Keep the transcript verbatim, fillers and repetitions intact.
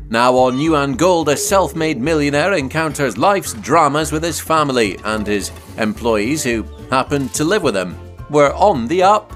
Now on U and Gold, a self-made millionaire encounters life's dramas with his family and his employees who happen to live with him. We're on the up.